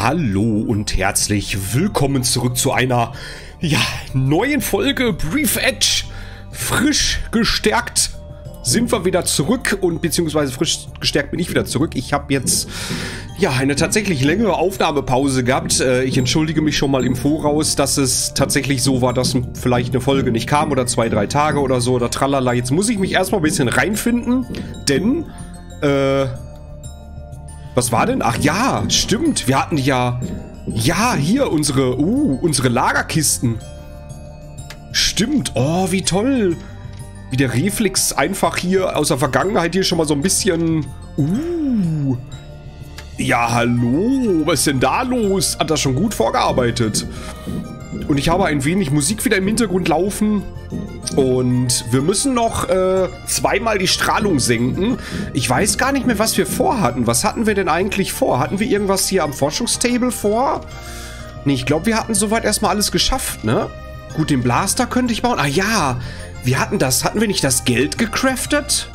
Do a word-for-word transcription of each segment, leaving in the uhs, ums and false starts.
Hallo und herzlich willkommen zurück zu einer ja, neuen Folge Brief Edge. Frisch gestärkt sind wir wieder zurück und beziehungsweise frisch gestärkt bin ich wieder zurück. Ich habe jetzt ja eine tatsächlich längere Aufnahmepause gehabt. Ich entschuldige mich schon mal im Voraus, dass es tatsächlich so war, dass vielleicht eine Folge nicht kam oder zwei, drei Tage oder so oder tralala. Jetzt muss ich mich erstmal ein bisschen reinfinden, denn äh... was war denn? Ach ja, stimmt. Wir hatten ja... Ja, hier unsere... Uh, unsere Lagerkisten. Stimmt. Oh, wie toll. Wie der Reflex einfach hier aus der Vergangenheit hier schon mal so ein bisschen... Uh. Ja, hallo. Was ist denn da los? Hat das schon gut vorgearbeitet. Und ich habe ein wenig Musik wieder im Hintergrund laufen. Und wir müssen noch äh, zweimal die Strahlung senken. Ich weiß gar nicht mehr, was wir vorhatten. Was hatten wir denn eigentlich vor? Hatten wir irgendwas hier am Forschungstable vor? Nee, ich glaube, wir hatten soweit erstmal alles geschafft, ne? Gut, den Blaster könnte ich bauen. Ah ja, wir hatten das. Hatten wir nicht das Geld gecraftet?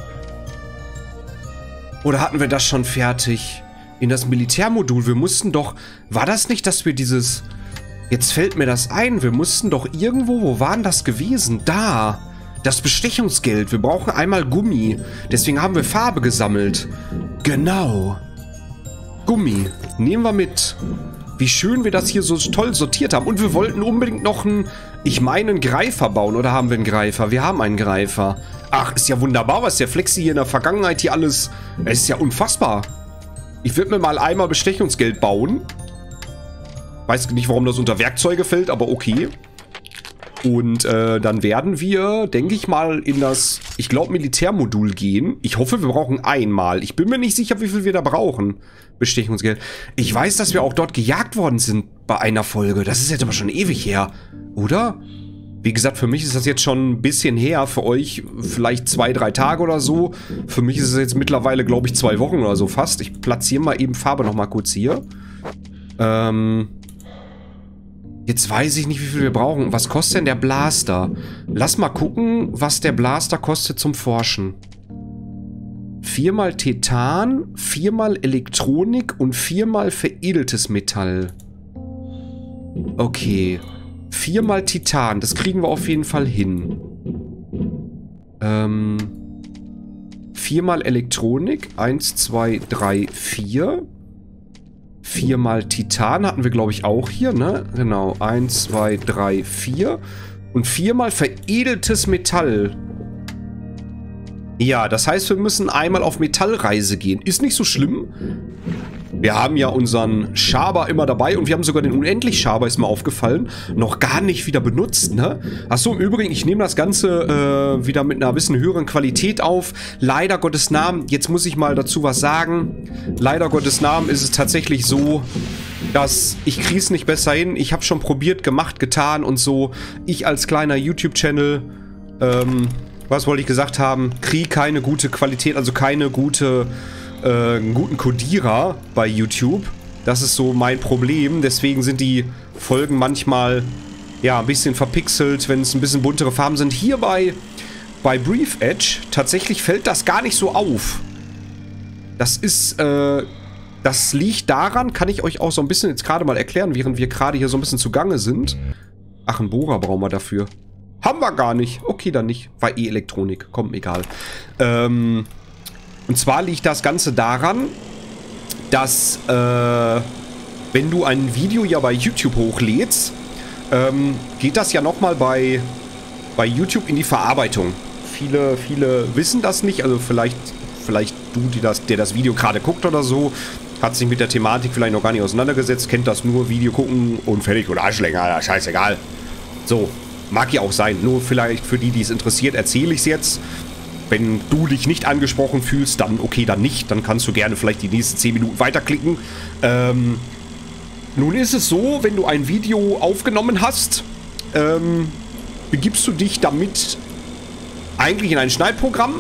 Oder hatten wir das schon fertig? In das Militärmodul. Wir mussten doch... War das nicht, dass wir dieses... Jetzt fällt mir das ein. Wir mussten doch irgendwo... Wo waren das gewesen? Da. Das Bestechungsgeld. Wir brauchen einmal Gummi. Deswegen haben wir Farbe gesammelt. Genau. Gummi. Nehmen wir mit. Wie schön wir das hier so toll sortiert haben. Und wir wollten unbedingt noch einen... Ich meine einen Greifer bauen. Oder haben wir einen Greifer? Wir haben einen Greifer. Ach, ist ja wunderbar, was der Flexi hier in der Vergangenheit hier alles... Es ist ja unfassbar. Ich würde mir mal einmal Bestechungsgeld bauen. Weiß nicht, warum das unter Werkzeuge fällt, aber okay. Und äh, dann werden wir, denke ich mal, in das, ich glaube, Militärmodul gehen. Ich hoffe, wir brauchen einmal. Ich bin mir nicht sicher, wie viel wir da brauchen. Bestechungsgeld. Ich weiß, dass wir auch dort gejagt worden sind bei einer Folge. Das ist jetzt aber schon ewig her, oder? Wie gesagt, für mich ist das jetzt schon ein bisschen her. Für euch vielleicht zwei, drei Tage oder so. Für mich ist es jetzt mittlerweile, glaube ich, zwei Wochen oder so fast. Ich platziere mal eben Farbe noch mal kurz hier. Ähm... Jetzt weiß ich nicht, wie viel wir brauchen. Was kostet denn der Blaster? Lass mal gucken, was der Blaster kostet zum Forschen. Viermal Titan, viermal Elektronik und viermal veredeltes Metall. Okay. Viermal Titan, das kriegen wir auf jeden Fall hin. Ähm. Viermal Elektronik. Eins, zwei, drei, vier. Viermal Titan hatten wir, glaube ich, auch hier, ne? Genau. Eins, zwei, drei, vier. Und viermal veredeltes Metall. Ja, das heißt, wir müssen einmal auf Metallreise gehen. Ist nicht so schlimm. Wir haben ja unseren Schaber immer dabei und wir haben sogar den Unendlich-Schaber, ist mir aufgefallen, noch gar nicht wieder benutzt, ne? Achso, im Übrigen, ich nehme das Ganze äh, wieder mit einer bisschen höheren Qualität auf. Leider Gottes Namen, jetzt muss ich mal dazu was sagen. Leider Gottes Namen ist es tatsächlich so, dass ich kriege es nicht besser hin. Ich habe schon probiert, gemacht, getan und so. Ich als kleiner YouTube-Channel, ähm, was wollte ich gesagt haben, kriege keine gute Qualität, also keine gute... Äh, einen guten Codierer bei YouTube. Das ist so mein Problem. Deswegen sind die Folgen manchmal ja ein bisschen verpixelt, wenn es ein bisschen buntere Farben sind. Hier bei, bei Brief Edge tatsächlich fällt das gar nicht so auf. Das ist, äh, das liegt daran, kann ich euch auch so ein bisschen jetzt gerade mal erklären, während wir gerade hier so ein bisschen zugange sind. Ach, einen Bohrer brauchen wir dafür. Haben wir gar nicht. Okay, dann nicht. War eh Elektronik. Komm, egal. Ähm... Und zwar liegt das Ganze daran, dass, äh, wenn du ein Video ja bei YouTube hochlädst, ähm, geht das ja nochmal bei, bei YouTube in die Verarbeitung. Viele, viele wissen das nicht, also vielleicht, vielleicht du, die das, der das Video gerade guckt oder so, hat sich mit der Thematik vielleicht noch gar nicht auseinandergesetzt, kennt das nur, Video gucken und fertig oder Arschlänger, ja, scheißegal. So, mag ja auch sein, nur vielleicht für die, die es interessiert, erzähle ich es jetzt. Wenn du dich nicht angesprochen fühlst, dann okay, dann nicht. Dann kannst du gerne vielleicht die nächsten zehn Minuten weiterklicken. Ähm, nun ist es so, wenn du ein Video aufgenommen hast, ähm, begibst du dich damit eigentlich in ein Schneidprogramm.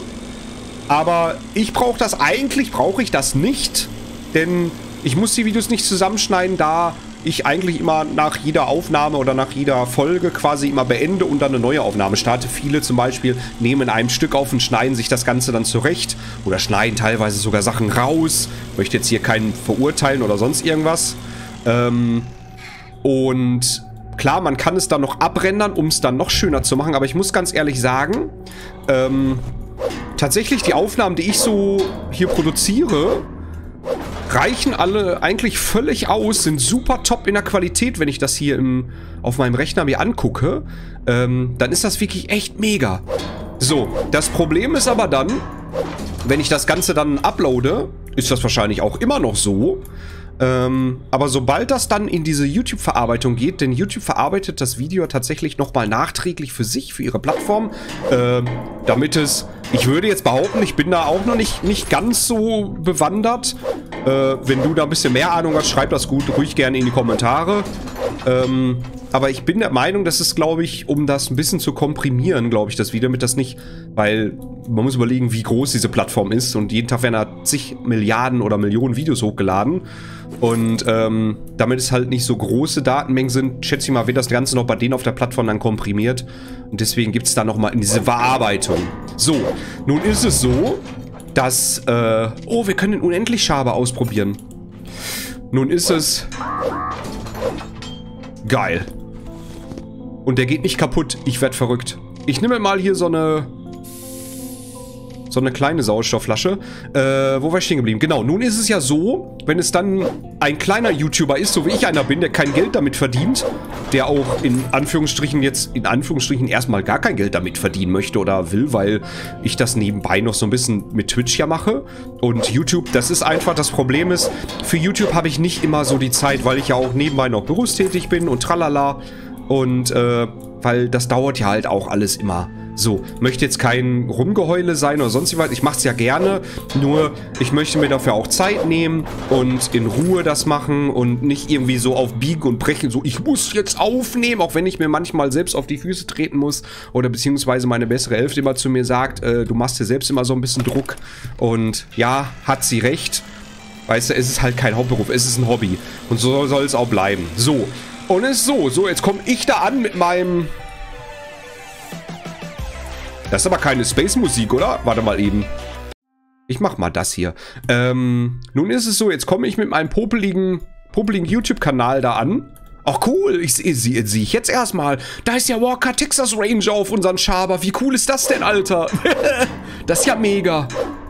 Aber ich brauche das, eigentlich brauche ich das nicht. Denn ich muss die Videos nicht zusammenschneiden, da ich eigentlich immer nach jeder Aufnahme oder nach jeder Folge quasi immer beende und dann eine neue Aufnahme starte. Viele zum Beispiel nehmen in einem Stück auf und schneiden sich das Ganze dann zurecht oder schneiden teilweise sogar Sachen raus. Ich möchte jetzt hier keinen verurteilen oder sonst irgendwas. Ähm, und klar, man kann es dann noch abrendern, um es dann noch schöner zu machen. Aber ich muss ganz ehrlich sagen, ähm, tatsächlich die Aufnahmen, die ich so hier produziere, reichen alle eigentlich völlig aus, sind super top in der Qualität, wenn ich das hier im, auf meinem Rechner mir angucke. Ähm, dann ist das wirklich echt mega. So, das Problem ist aber dann, wenn ich das Ganze dann uploade, ist das wahrscheinlich auch immer noch so. Ähm, aber sobald das dann in diese YouTube-Verarbeitung geht, denn YouTube verarbeitet das Video tatsächlich nochmal nachträglich für sich, für ihre Plattform, äh, damit es, ich würde jetzt behaupten, ich bin da auch noch nicht, nicht ganz so bewandert. Äh, wenn du da ein bisschen mehr Ahnung hast, schreib das gut, ruhig gerne in die Kommentare. Ähm, aber ich bin der Meinung, das ist, glaube ich, um das ein bisschen zu komprimieren, glaube ich, das Video, damit das nicht, weil man muss überlegen, wie groß diese Plattform ist und jeden Tag werden da zig Milliarden oder Millionen Videos hochgeladen und ähm, damit es halt nicht so große Datenmengen sind, schätze ich mal, wird das Ganze noch bei denen auf der Plattform dann komprimiert und deswegen gibt es da nochmal in diese Verarbeitung. So, nun ist es so, dass, äh, oh, wir können den Unendlich-Schaber ausprobieren. Nun ist es geil. Und der geht nicht kaputt. Ich werde verrückt. Ich nehme mal hier so eine so eine kleine Sauerstoffflasche. Äh, wo war ich stehen geblieben? Genau, nun ist es ja so, wenn es dann ein kleiner YouTuber ist, so wie ich einer bin, der kein Geld damit verdient, der auch in Anführungsstrichen jetzt, in Anführungsstrichen erstmal gar kein Geld damit verdienen möchte oder will, weil ich das nebenbei noch so ein bisschen mit Twitch ja mache. Und YouTube, das ist einfach, das Problem ist, für YouTube habe ich nicht immer so die Zeit, weil ich ja auch nebenbei noch berufstätig bin und tralala. Und, äh, weil das dauert ja halt auch alles immer. So, möchte jetzt kein Rumgeheule sein oder sonst was. Ich mache es ja gerne, nur ich möchte mir dafür auch Zeit nehmen und in Ruhe das machen und nicht irgendwie so auf Biegen und Brechen, so ich muss jetzt aufnehmen, auch wenn ich mir manchmal selbst auf die Füße treten muss oder beziehungsweise meine bessere Hälfte immer zu mir sagt, äh, du machst dir selbst immer so ein bisschen Druck und ja, hat sie recht. Weißt du, es ist halt kein Hauptberuf, es ist ein Hobby und so soll es auch bleiben. So, und es ist so, so, jetzt komme ich da an mit meinem... Das ist aber keine Space-Musik, oder? Warte mal eben. Ich mach mal das hier. Ähm, nun ist es so, jetzt komme ich mit meinem popeligen, popeligen YouTube-Kanal da an. Ach cool, ich sehe sie sehe ich jetzt erstmal. Da ist ja Walker Texas Ranger auf unseren Schaber. Wie cool ist das denn, Alter? Das ist ja mega.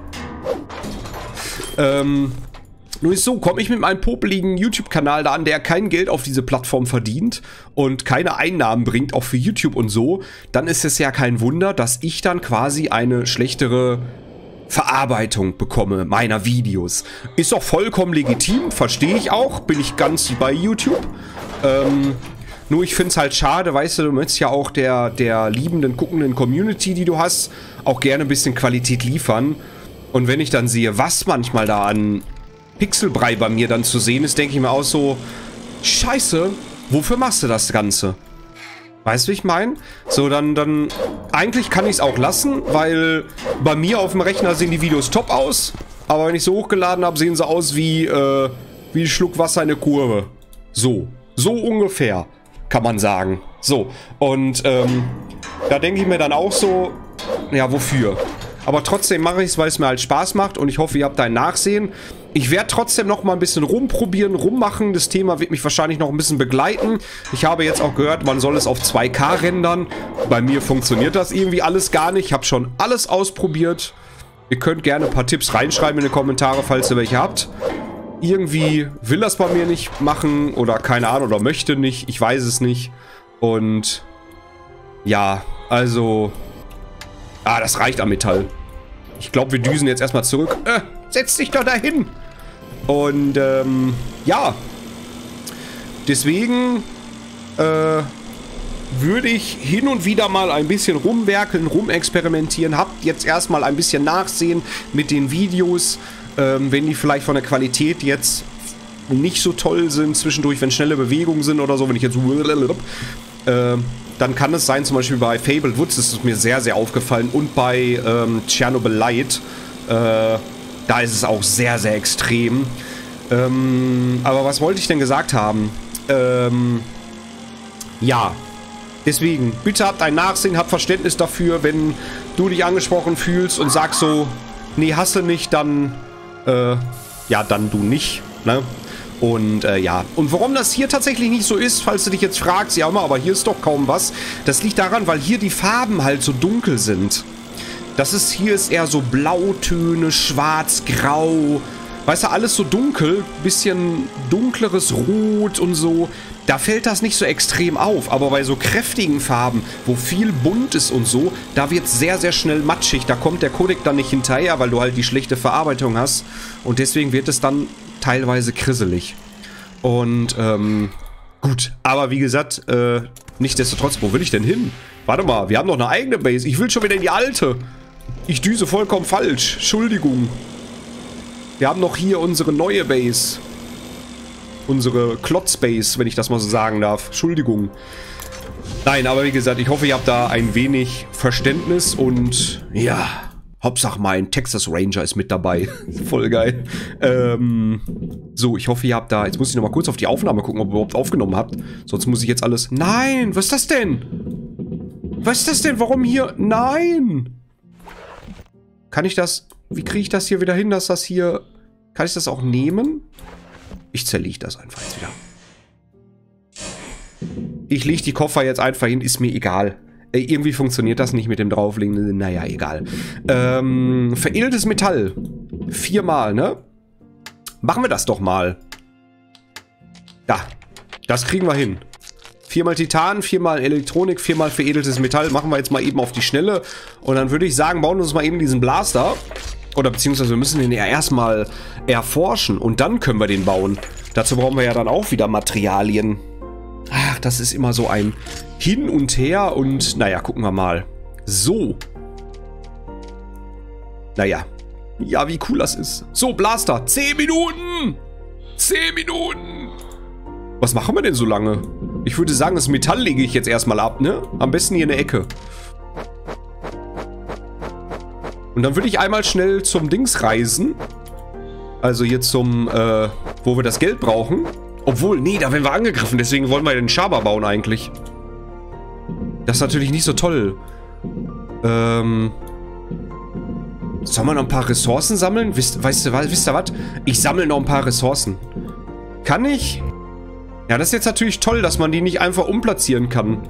Ähm... Nun ist so, komme ich mit meinem popeligen YouTube-Kanal da an, der kein Geld auf diese Plattform verdient und keine Einnahmen bringt, auch für YouTube und so, dann ist es ja kein Wunder, dass ich dann quasi eine schlechtere Verarbeitung bekomme meiner Videos. Ist auch vollkommen legitim, verstehe ich auch, bin ich ganz bei YouTube. Ähm, nur ich finde es halt schade, weißt du, du möchtest ja auch der, der liebenden, guckenden Community, die du hast, auch gerne ein bisschen Qualität liefern. Und wenn ich dann sehe, was manchmal da an Pixelbrei bei mir dann zu sehen ist, denke ich mir auch so, scheiße, wofür machst du das Ganze? Weißt du, wie ich meine? So, dann, dann, eigentlich kann ich es auch lassen, weil bei mir auf dem Rechner sehen die Videos top aus, aber wenn ich so hochgeladen habe, sehen sie aus wie, äh, wie ein Schluck Wasser in der Kurve. So, so ungefähr, kann man sagen. So, und, ähm, da denke ich mir dann auch so, ja, wofür? Aber trotzdem mache ich es, weil es mir halt Spaß macht und ich hoffe, ihr habt ein Nachsehen. Ich werde trotzdem noch mal ein bisschen rumprobieren, rummachen. Das Thema wird mich wahrscheinlich noch ein bisschen begleiten. Ich habe jetzt auch gehört, man soll es auf zwei K rendern. Bei mir funktioniert das irgendwie alles gar nicht. Ich habe schon alles ausprobiert. Ihr könnt gerne ein paar Tipps reinschreiben in die Kommentare, falls ihr welche habt. Irgendwie will das bei mir nicht machen oder keine Ahnung oder möchte nicht. Ich weiß es nicht. Und ja, also... Ah, das reicht am Metall. Ich glaube, wir düsen jetzt erstmal zurück. Äh, setz dich doch dahin. Und, ähm, ja. Deswegen, äh, würde ich hin und wieder mal ein bisschen rumwerkeln, rumexperimentieren. Habt jetzt erstmal ein bisschen Nachsehen mit den Videos. Ähm, wenn die vielleicht von der Qualität jetzt nicht so toll sind, zwischendurch, wenn schnelle Bewegungen sind oder so, wenn ich jetzt... Äh, dann kann es sein, zum Beispiel bei Fabled Woods ist es mir sehr, sehr aufgefallen und bei ähm, Chernobyl Light, äh, da ist es auch sehr, sehr extrem. Ähm, aber was wollte ich denn gesagt haben? Ähm, ja, deswegen, bitte habt ein Nachsehen, habt Verständnis dafür, wenn du dich angesprochen fühlst und sagst so, nee, hast du nicht, dann, äh, ja, dann du nicht, ne? Und äh, ja, und warum das hier tatsächlich nicht so ist, falls du dich jetzt fragst, ja, aber hier ist doch kaum was. Das liegt daran, weil hier die Farben halt so dunkel sind. Das ist, hier ist eher so Blautöne, schwarz, grau. Weißt du, alles so dunkel, bisschen dunkleres Rot und so. Da fällt das nicht so extrem auf. Aber bei so kräftigen Farben, wo viel bunt ist und so, da wird es sehr, sehr schnell matschig. Da kommt der Codec dann nicht hinterher, weil du halt die schlechte Verarbeitung hast. Und deswegen wird es dann teilweise krisselig. Und, ähm, gut. Aber wie gesagt, äh, nichtsdestotrotz, wo will ich denn hin? Warte mal, wir haben noch eine eigene Base. Ich will schon wieder in die alte. Ich düse vollkommen falsch. Entschuldigung. Wir haben noch hier unsere neue Base. Unsere Klotz-Base, wenn ich das mal so sagen darf. Entschuldigung. Nein, aber wie gesagt, ich hoffe, ihr habt da ein wenig Verständnis und ja, Hauptsache mein Texas Ranger ist mit dabei. Voll geil. Ähm, so, ich hoffe, ihr habt da... Jetzt muss ich noch mal kurz auf die Aufnahme gucken, ob ihr überhaupt aufgenommen habt. Sonst muss ich jetzt alles... Nein, was ist das denn? Was ist das denn? Warum hier? Nein! Kann ich das... Wie kriege ich das hier wieder hin, dass das hier... Kann ich das auch nehmen? Ich zerlege das einfach jetzt wieder. Ich lege die Koffer jetzt einfach hin, ist mir egal. Äh, irgendwie funktioniert das nicht mit dem Drauflegen. Naja, egal. Ähm, veredeltes Metall. Viermal, ne? Machen wir das doch mal. Da. Das kriegen wir hin. Viermal Titan, viermal Elektronik, viermal veredeltes Metall. Machen wir jetzt mal eben auf die Schnelle. Und dann würde ich sagen, bauen wir uns mal eben diesen Blaster. Oder beziehungsweise wir müssen den ja erstmal erforschen. Und dann können wir den bauen. Dazu brauchen wir ja dann auch wieder Materialien. Ach, das ist immer so ein Hin und Her. Und naja, gucken wir mal. So. Naja. Ja, wie cool das ist. So, Blaster. Zehn Minuten. Zehn Minuten. Was machen wir denn so lange? Ich würde sagen, das Metall lege ich jetzt erstmal ab, ne? Am besten hier in der Ecke. Und dann würde ich einmal schnell zum Dings reisen. Also hier zum, äh, wo wir das Geld brauchen. Obwohl, nee, da werden wir angegriffen. Deswegen wollen wir den Schaber bauen eigentlich. Das ist natürlich nicht so toll. Ähm... Sollen wir noch ein paar Ressourcen sammeln? Wisst, weißt du, wisst ihr was? Ich sammle noch ein paar Ressourcen. Kann ich? Ja, das ist jetzt natürlich toll, dass man die nicht einfach umplatzieren kann.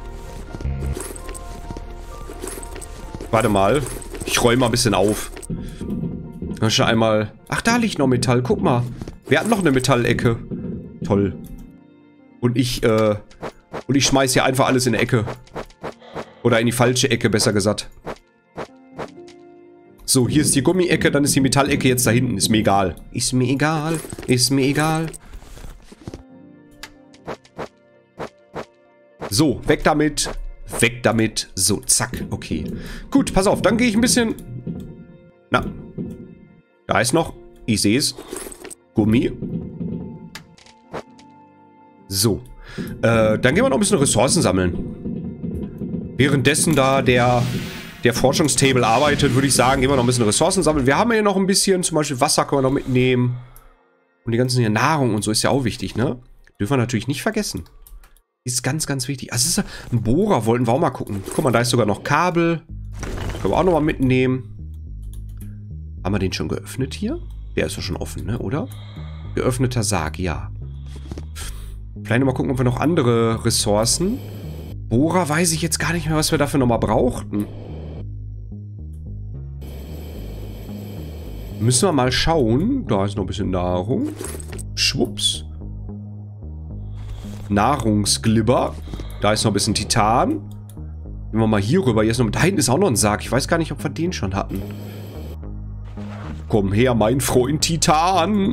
Warte mal. Ich räume mal ein bisschen auf. Dann schon einmal... Ach, da liegt noch Metall. Guck mal. Wir hatten noch eine Metallecke. Toll. Und ich, äh... Und ich schmeiß hier einfach alles in die Ecke. Oder in die falsche Ecke, besser gesagt. So, hier ist die Gummiecke, dann ist die Metallecke jetzt da hinten. Ist mir egal. Ist mir egal. Ist mir egal. So, weg damit. Weg damit. So, zack. Okay. Gut, pass auf. Dann gehe ich ein bisschen... Na. Da ist noch... Ich sehe es. Gummi. So. Äh, dann gehen wir noch ein bisschen Ressourcen sammeln. Währenddessen da der... der Forschungstable arbeitet, würde ich sagen, gehen wir noch ein bisschen Ressourcen sammeln. Wir haben ja noch ein bisschen, zum Beispiel Wasser können wir noch mitnehmen. Und die ganzen hier Nahrung und so ist ja auch wichtig, ne? Dürfen wir natürlich nicht vergessen. Ist ganz, ganz wichtig. Also, ist ein Bohrer, wollten wir auch mal gucken. Guck mal, da ist sogar noch Kabel. Können wir auch noch mal mitnehmen. Haben wir den schon geöffnet hier? Der ist doch schon offen, ne, oder? Geöffneter Sarg, ja. Vielleicht noch mal gucken, ob wir noch andere Ressourcen... Bohrer weiß ich jetzt gar nicht mehr, was wir dafür nochmal brauchten. Müssen wir mal schauen. Da ist noch ein bisschen Nahrung. Schwupps. Nahrungsglibber. Da ist noch ein bisschen Titan. Gehen wir mal hier rüber. Hier ist noch, da hinten ist auch noch ein Sarg. Ich weiß gar nicht, ob wir den schon hatten. Komm her, mein Freund Titan.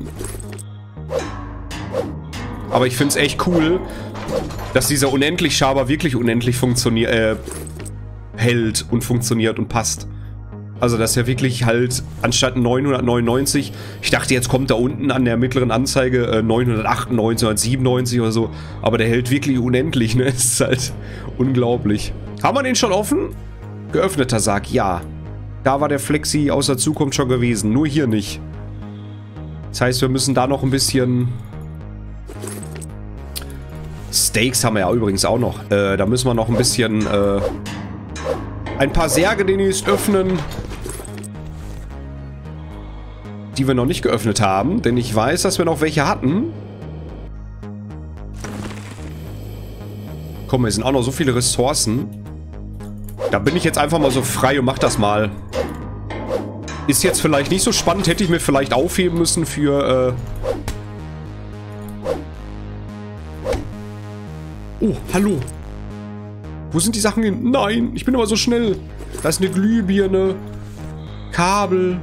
Aber ich finde es echt cool, dass dieser Unendlich-Schaber wirklich unendlich funktioniert, äh, hält und funktioniert und passt. Also, dass er wirklich halt anstatt neunhundertneunundneunzig, ich dachte, jetzt kommt da unten an der mittleren Anzeige äh, neunhundertachtundneunzig, neunhundertsiebenundneunzig oder so, aber der hält wirklich unendlich, ne? Es ist halt unglaublich. Haben wir den schon offen? Geöffneter Sarg, ja. Da war der Flexi aus der Zukunft schon gewesen, nur hier nicht. Das heißt, wir müssen da noch ein bisschen... Steaks haben wir ja übrigens auch noch. Äh, da müssen wir noch ein bisschen, äh, ein paar Särge demnächst öffnen. Die wir noch nicht geöffnet haben. Denn ich weiß, dass wir noch welche hatten. Komm, hier sind auch noch so viele Ressourcen. Da bin ich jetzt einfach mal so frei und mach das mal. Ist jetzt vielleicht nicht so spannend. Hätte ich mir vielleicht aufheben müssen für... Äh oh, hallo. Wo sind die Sachen hin? Nein, ich bin aber so schnell. Da ist eine Glühbirne. Kabel.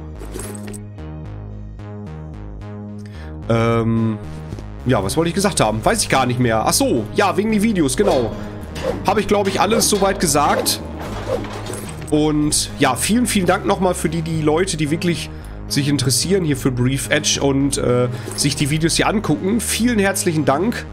Ähm... Ja, was wollte ich gesagt haben? Weiß ich gar nicht mehr. Ach so, ja, wegen die Videos, genau. Habe ich, glaube ich, alles soweit gesagt. Und ja, vielen, vielen Dank nochmal für die, die Leute, die wirklich sich interessieren hier für Brief Edge und äh, sich die Videos hier angucken. Vielen herzlichen Dank.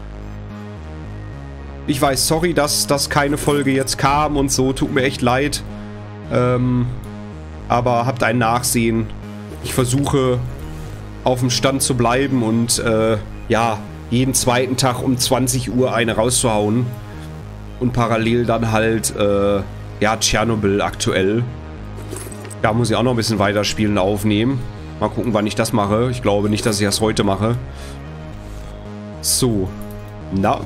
Ich weiß, sorry, dass, dass keine Folge jetzt kam und so. Tut mir echt leid. Ähm, aber habt ein Nachsehen. Ich versuche auf dem Stand zu bleiben und äh, ja, jeden zweiten Tag um zwanzig Uhr eine rauszuhauen. Und parallel dann halt, äh, ja, Tschernobyl aktuell. Da muss ich auch noch ein bisschen weiterspielen, aufnehmen. Mal gucken, wann ich das mache. Ich glaube nicht, dass ich das heute mache. So. Na.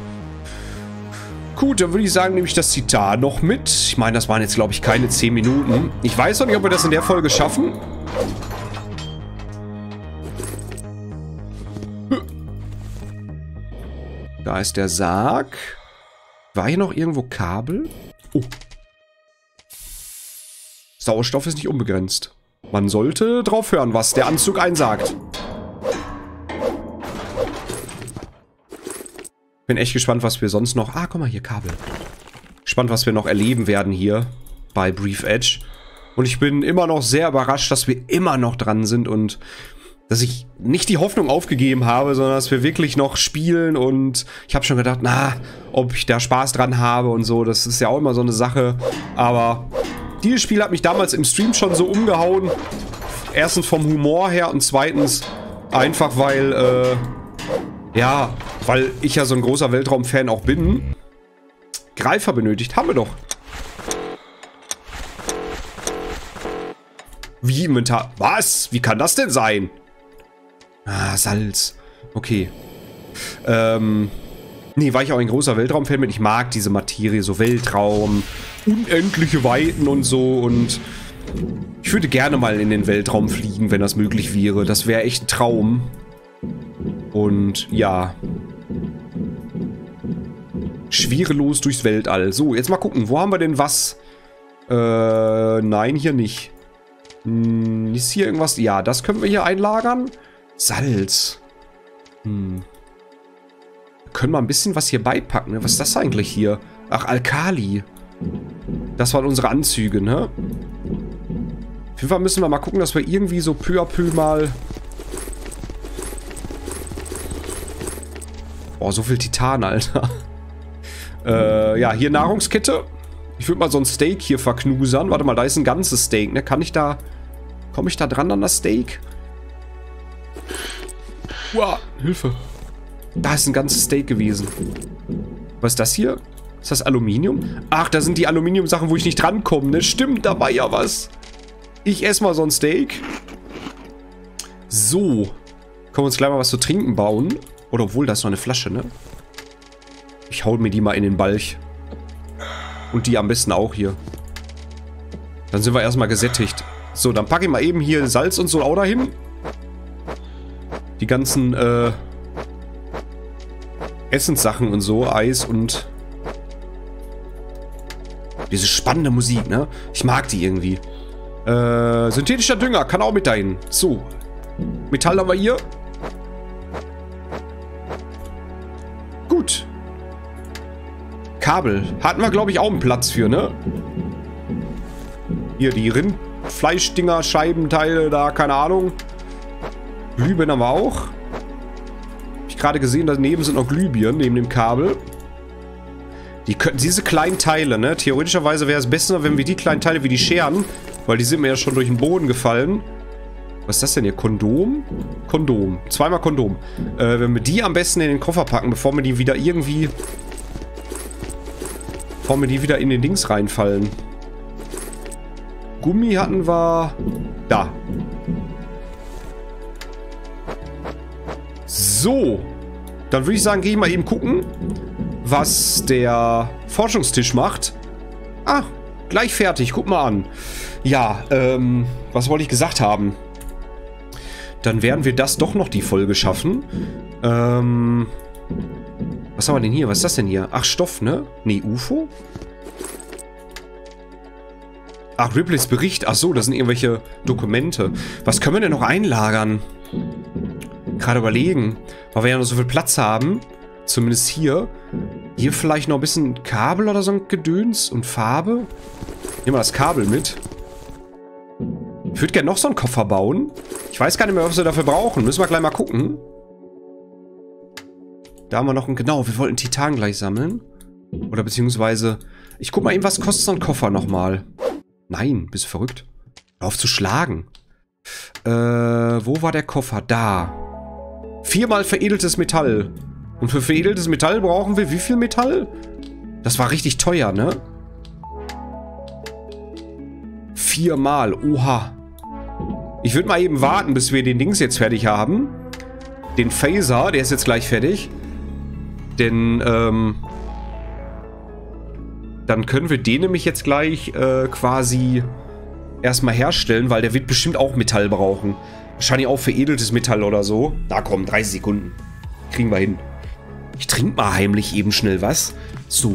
Gut, dann würde ich sagen, nehme ich das Zitat noch mit. Ich meine, das waren jetzt, glaube ich, keine zehn Minuten. Ich weiß noch nicht, ob wir das in der Folge schaffen. Da ist der Sarg. War hier noch irgendwo Kabel? Oh. Sauerstoff ist nicht unbegrenzt. Man sollte drauf hören, was der Anzug einsagt. Bin echt gespannt, was wir sonst noch... Ah, guck mal hier, Kabel. Gespannt, was wir noch erleben werden hier bei Brief Edge. Und ich bin immer noch sehr überrascht, dass wir immer noch dran sind und dass ich nicht die Hoffnung aufgegeben habe, sondern dass wir wirklich noch spielen. Und ich habe schon gedacht, na, ob ich da Spaß dran habe und so. Das ist ja auch immer so eine Sache. Aber dieses Spiel hat mich damals im Stream schon so umgehauen. Erstens vom Humor her und zweitens einfach, weil... Äh, ja, weil ich ja so ein großer Weltraum-Fan auch bin. Greifer benötigt. Haben wir doch. Wie Inventar? Was? Wie kann das denn sein? Ah, Salz. Okay. Ähm. Nee, weil ich auch ein großer Weltraum-Fan bin. Ich mag diese Materie, so Weltraum, unendliche Weiten und so. Und ich würde gerne mal in den Weltraum fliegen, wenn das möglich wäre. Das wäre echt ein Traum. Und ja. Schwerelos durchs Weltall. So, jetzt mal gucken. Wo haben wir denn was? Äh, nein, hier nicht. Hm, ist hier irgendwas? Ja, das können wir hier einlagern. Salz. Hm. Können wir ein bisschen was hier beipacken, ne? Was ist das eigentlich hier? Ach, Alkali. Das waren unsere Anzüge, ne? Auf jeden Fall müssen wir mal gucken, dass wir irgendwie so peu à peu mal... Oh, so viel Titan, Alter. äh, ja, hier Nahrungskette. Ich würde mal so ein Steak hier verknusern. Warte mal, da ist ein ganzes Steak, ne? Kann ich da... Komme ich da dran an das Steak? Uah, Hilfe. Da ist ein ganzes Steak gewesen. Was ist das hier? Ist das Aluminium? Ach, da sind die Aluminium-Sachen, wo ich nicht drankomme, ne? Stimmt, da war ja was. Ich esse mal so ein Steak. So. Können wir uns gleich mal was zu trinken bauen. Oder obwohl, da ist noch eine Flasche, ne? Ich hau mir die mal in den Balch. Und die am besten auch hier. Dann sind wir erstmal gesättigt. So, dann packe ich mal eben hier Salz und so auch dahin. Die ganzen, äh... Essenssachen und so, Eis und... Diese spannende Musik, ne? Ich mag die irgendwie. Äh, synthetischer Dünger, kann auch mit dahin. So. Metall haben wir hier. Gut. Kabel. Hatten wir, glaube ich, auch einen Platz für, ne? Hier, die Rindfleischdinger, Scheibenteile, da, keine Ahnung. Glühbirnen haben wir auch. Hab ich gerade gesehen, daneben sind noch Glühbirnen, neben dem Kabel. Die können, diese kleinen Teile, ne? Theoretischerweise wäre es besser, wenn wir die kleinen Teile wie die Scheren, weil die sind mir ja schon durch den Boden gefallen. Was ist das denn hier? Kondom? Kondom. Zweimal Kondom. Äh, wenn wir die am besten in den Koffer packen, bevor wir die wieder irgendwie... Bevor wir die wieder in den Dings reinfallen. Gummi hatten wir... Da. So. Dann würde ich sagen, gehe ich mal eben gucken, was der Forschungstisch macht. Ah, gleich fertig. Guck mal an. Ja, ähm, was wollte ich gesagt haben? Dann werden wir das doch noch die Folge schaffen. Ähm, was haben wir denn hier? Was ist das denn hier? Ach, Stoff, ne? Nee, U F O? Ach, Ripleys Bericht. Ach so, das sind irgendwelche Dokumente. Was können wir denn noch einlagern? Gerade überlegen. Weil wir ja noch so viel Platz haben. Zumindest hier. Hier vielleicht noch ein bisschen Kabel oder so ein Gedöns und Farbe. Nehmen wir das Kabel mit. Ich würde gerne noch so einen Koffer bauen. Ich weiß gar nicht mehr, was wir dafür brauchen. Müssen wir gleich mal gucken. Da haben wir noch einen... Genau, wir wollten Titan gleich sammeln. Oder beziehungsweise... Ich guck mal eben, was kostet so ein Koffer nochmal? Nein, bist du verrückt? Hör auf zu schlagen. Äh, wo war der Koffer? Da. Viermal veredeltes Metall. Und für veredeltes Metall brauchen wir wie viel Metall? Das war richtig teuer, ne? Viermal. Oha. Ich würde mal eben warten, bis wir den Dings jetzt fertig haben. Den Phaser, der ist jetzt gleich fertig. Denn, ähm... dann können wir den nämlich jetzt gleich äh, quasi erstmal herstellen, weil der wird bestimmt auch Metall brauchen. Wahrscheinlich auch veredeltes Metall oder so. Na komm, dreißig Sekunden. Kriegen wir hin. Ich trinke mal heimlich eben schnell was. So.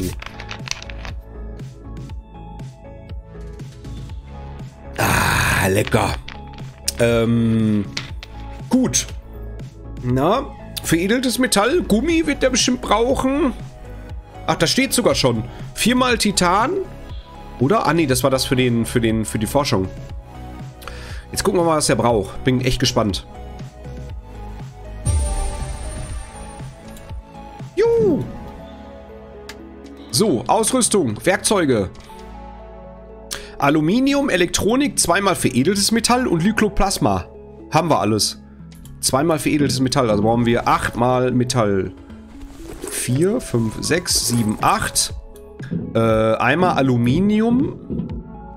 Ah, lecker. Ähm, gut. Na, veredeltes Metall. Gummi wird der bestimmt brauchen. Ach, da steht sogar schon. Viermal Titan. Oder? Ah, nee, das war das für den, für den, für die Forschung. Jetzt gucken wir mal, was er braucht. Bin echt gespannt. Juhu. So, Ausrüstung, Werkzeuge. Aluminium, Elektronik, zweimal veredeltes Metall und Lycoplasma. Haben wir alles. Zweimal veredeltes Metall, also brauchen wir achtmal Metall. vier, fünf, sechs, sieben, acht. Äh, einmal Aluminium.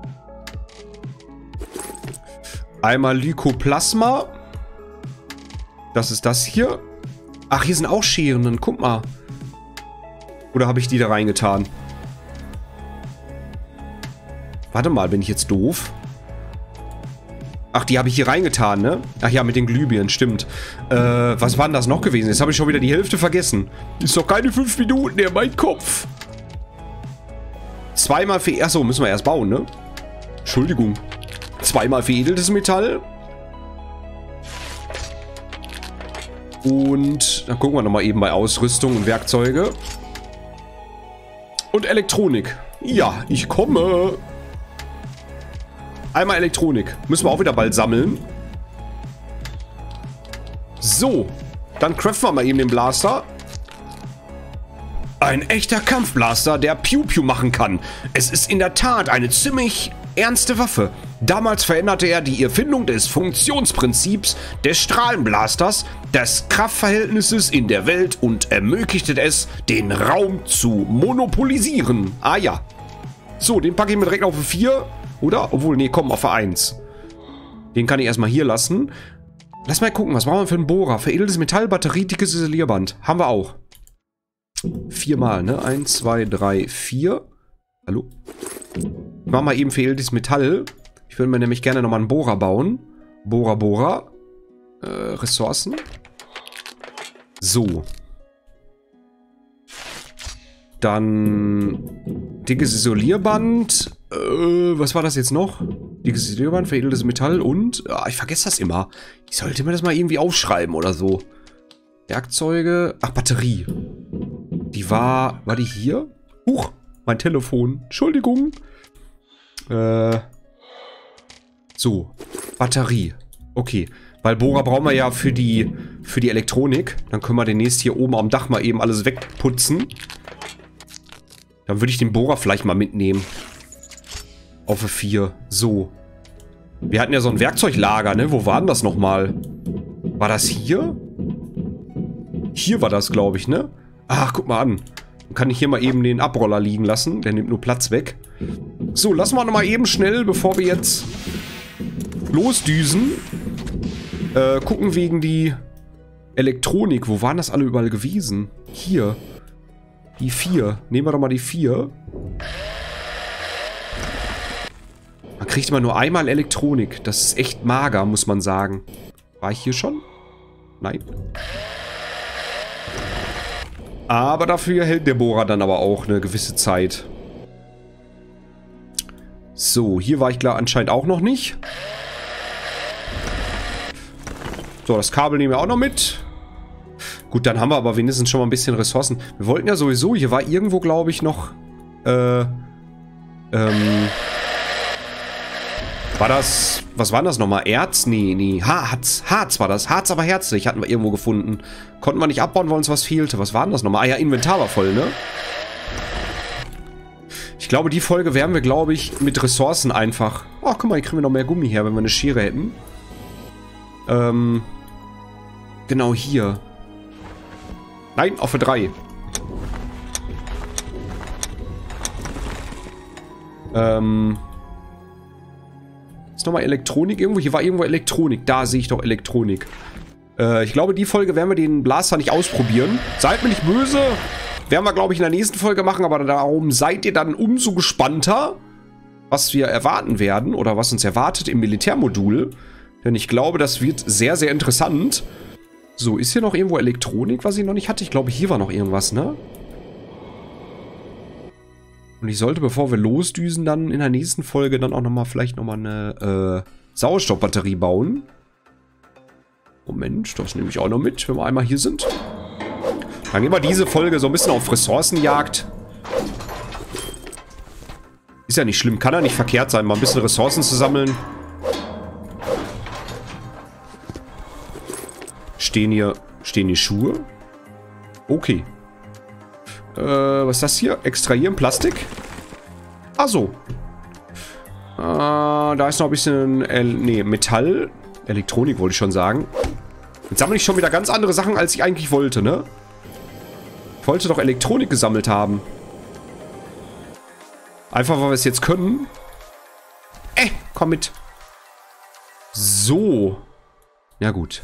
Einmal Lycoplasma. Das ist das hier. Ach, hier sind auch Scheren, guck mal. Oder habe ich die da reingetan? Warte mal, bin ich jetzt doof? Ach, die habe ich hier reingetan, ne? Ach ja, mit den Glühbirnen, stimmt. Äh, was war denn das noch gewesen? Jetzt habe ich schon wieder die Hälfte vergessen. Ist doch keine fünf Minuten, der mein Kopf. Zweimal für... Achso, müssen wir erst bauen, ne? Entschuldigung. Zweimal veredeltes Metall. Und dann gucken wir nochmal eben bei Ausrüstung und Werkzeuge. Und Elektronik. Ja, ich komme. Einmal Elektronik. Müssen wir auch wieder bald sammeln. So. Dann craften wir mal eben den Blaster. Ein echter Kampfblaster, der Piu-Piu machen kann. Es ist in der Tat eine ziemlich ernste Waffe. Damals veränderte er die Erfindung des Funktionsprinzips des Strahlenblasters, des Kraftverhältnisses in der Welt und ermöglichte es, den Raum zu monopolisieren. Ah ja. So, den packe ich mir direkt auf vier. Oder? Obwohl, nee, komm, auf eins. Den kann ich erstmal hier lassen. Lass mal gucken, was brauchen wir für einen Bohrer? Veredeltes Metall, Batterie, dickes Isolierband. Haben wir auch. Viermal, ne? Eins, zwei, drei, vier. Hallo? Ich mach mal eben veredeltes Metall. Ich würde mir nämlich gerne nochmal einen Bohrer bauen. Bohrer, Bohrer. Äh, Ressourcen. So. Dann dickes Isolierband. Äh, was war das jetzt noch? Dickes Isolierband, veredeltes Metall und... Ah, ich vergesse das immer. Ich sollte mir das mal irgendwie aufschreiben oder so. Werkzeuge. Ach, Batterie. Die war... War die hier? Huch, mein Telefon. Entschuldigung. Äh... So. Batterie. Okay. Weil Bohrer brauchen wir ja für die, für die Elektronik. Dann können wir demnächst hier oben am Dach mal eben alles wegputzen. Dann würde ich den Bohrer vielleicht mal mitnehmen. Auf vier. So. Wir hatten ja so ein Werkzeuglager, ne? Wo war denn das nochmal? War das hier? Hier war das, glaube ich, ne? Ach, guck mal an. Dann kann ich hier mal eben den Abroller liegen lassen. Der nimmt nur Platz weg. So, lassen wir nochmal eben schnell, bevor wir jetzt losdüsen. Äh, gucken wegen die Elektronik. Wo waren das alle überall gewesen? Hier. Die vier. Nehmen wir doch mal die vier. Man kriegt immer nur einmal Elektronik. Das ist echt mager, muss man sagen. War ich hier schon? Nein. Aber dafür hält der Bohrer dann aber auch eine gewisse Zeit. So, hier war ich klar anscheinend auch noch nicht. So, das Kabel nehmen wir auch noch mit. Gut, dann haben wir aber wenigstens schon mal ein bisschen Ressourcen. Wir wollten ja sowieso, hier war irgendwo, glaube ich, noch, äh, ähm, war das, was war das nochmal? Erz? Nee, nee, Harz, Harz war das. Harz, aber herzlich, hatten wir irgendwo gefunden. Konnten wir nicht abbauen, weil uns was fehlte. Was war denn das nochmal? Ah ja, Inventar war voll, ne? Ich glaube, die Folge werden wir, glaube ich, mit Ressourcen einfach... Oh, guck mal, hier kriegen wir noch mehr Gummi her, wenn wir eine Schere hätten. Ähm, genau hier. Nein, auf für drei. Ähm... Ist nochmal Elektronik irgendwo? Hier war irgendwo Elektronik. Da sehe ich doch Elektronik. Äh, ich glaube, die Folge werden wir den Blaster nicht ausprobieren. Seid mir nicht böse. Werden wir, glaube ich, in der nächsten Folge machen. Aber darum seid ihr dann umso gespannter, was wir erwarten werden. Oder was uns erwartet im Militärmodul. Denn ich glaube, das wird sehr, sehr interessant. So, ist hier noch irgendwo Elektronik, was ich noch nicht hatte? Ich glaube, hier war noch irgendwas, ne? Und ich sollte, bevor wir losdüsen, dann in der nächsten Folge dann auch nochmal vielleicht nochmal eine äh, Sauerstoffbatterie bauen. Moment, das nehme ich auch noch mit, wenn wir einmal hier sind. Dann gehen wir diese Folge so ein bisschen auf Ressourcenjagd. Ist ja nicht schlimm, kann ja nicht verkehrt sein, mal ein bisschen Ressourcen zu sammeln. Stehen hier, stehen hier Schuhe? Okay. Äh, was ist das hier? Extrahieren Plastik? Ach so. Äh, da ist noch ein bisschen, äh, nee, Metall. Elektronik wollte ich schon sagen. Jetzt sammle ich schon wieder ganz andere Sachen, als ich eigentlich wollte, ne? Ich wollte doch Elektronik gesammelt haben. Einfach, weil wir es jetzt können. Äh, komm mit. So. Ja, gut.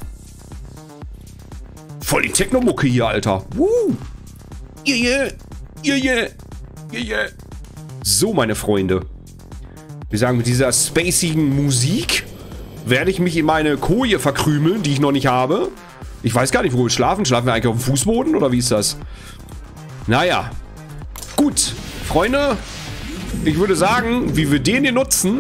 Voll die Technomucke hier, Alter. Woo. Yeah, yeah. Yeah, yeah. Yeah, yeah. So, meine Freunde. Wir sagen, mit dieser spacigen Musik werde ich mich in meine Koje verkrümeln, die ich noch nicht habe. Ich weiß gar nicht, wo wir schlafen. Schlafen wir eigentlich auf dem Fußboden oder wie ist das? Naja. Gut, Freunde. Ich würde sagen, wie wir den hier nutzen,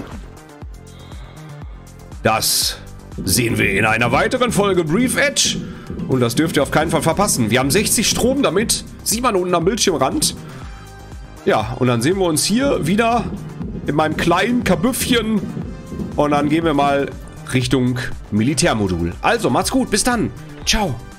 das sehen wir in einer weiteren Folge Brief Edge. Und das dürft ihr auf keinen Fall verpassen. Wir haben sechzig Strom damit. Sieht man unten am Bildschirmrand. Ja, und dann sehen wir uns hier wieder in meinem kleinen Kabüffchen. Und dann gehen wir mal Richtung Militärmodul. Also, macht's gut. Bis dann. Ciao.